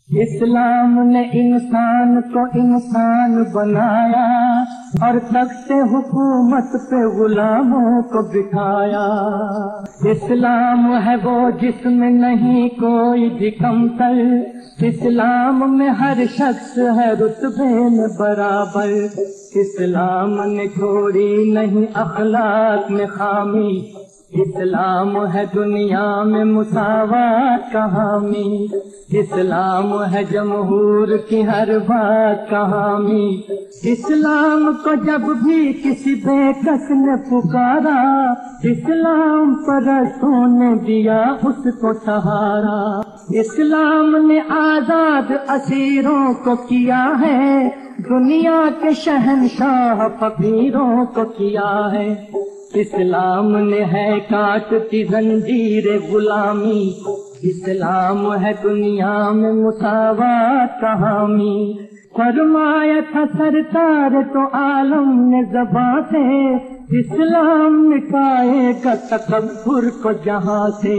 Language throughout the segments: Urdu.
اسلام نے انسان کو انسان بنایا اور تخت حکومت پہ غلاموں کو بٹھایا۔ اسلام ہے وہ جس میں نہیں کوئی بھی کمتر، اسلام میں ہر شخص ہے رتبے میں برابر۔ اسلام نے چھوڑی نہیں اخلاق میں خامی، اسلام ہے دنیا میں مساوات کا حامی۔ اسلام ہے جمہور کی ہر بات کا حامی۔ اسلام کو جب بھی کسی بے کس نے پکارا، اسلام پرستوں نے دیا اس کو سہارا۔ اسلام نے آزاد اسیروں کو کیا ہے، دنیا کے شہنشاہ فقیروں کو کیا ہے۔ اسلام نے ہے کاٹتی زنجیر غلامی، اسلام ہے دنیا میں مساوات کا حامی۔ فرمایا تھا سرکار تو عالم نے زباں سے، اسلام مٹائے گا تکبر کو جہاں سے۔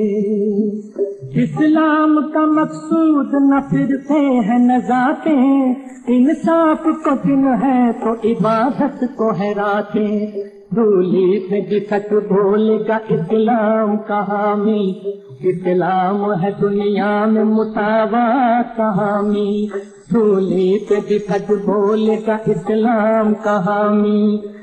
اسلام کا مقصود نہ فرقے ہیں نہ ذاتیں، انصاف کو دن ہے تو عبادت کو ہے راتیں۔ دھولی پہ دکھت بھولے گا اسلام کا حامی، اسلام ہے دنیا میں مساوات کا حامی۔ دھولی پہ دکھت بھولے گا اسلام کا حامی،